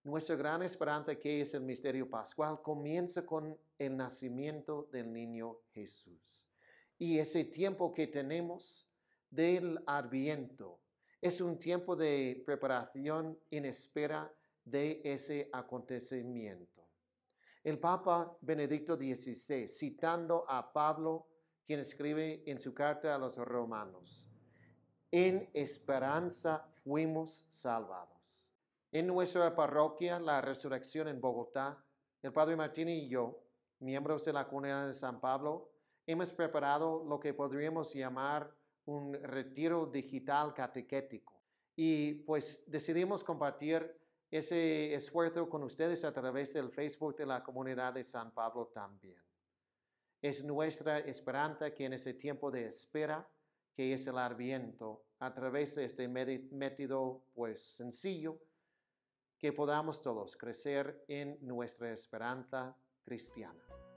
Nuestra gran esperanza, que es el misterio pascual, comienza con el nacimiento del niño Jesús. Y ese tiempo que tenemos del Adviento es un tiempo de preparación en espera de ese acontecimiento. El Papa Benedicto XVI, citando a Pablo, quien escribe en su carta a los romanos: en esperanza fuimos salvados. En nuestra parroquia, La Resurrección en Bogotá, el Padre Martín y yo, miembros de la comunidad de San Pablo, hemos preparado lo que podríamos llamar un retiro digital catequético. Y pues decidimos compartir ese esfuerzo con ustedes a través del Facebook de la comunidad de San Pablo también. Es nuestra esperanza que en ese tiempo de espera, que es el Adviento, a través de este método pues sencillo, que podamos todos crecer en nuestra esperanza cristiana.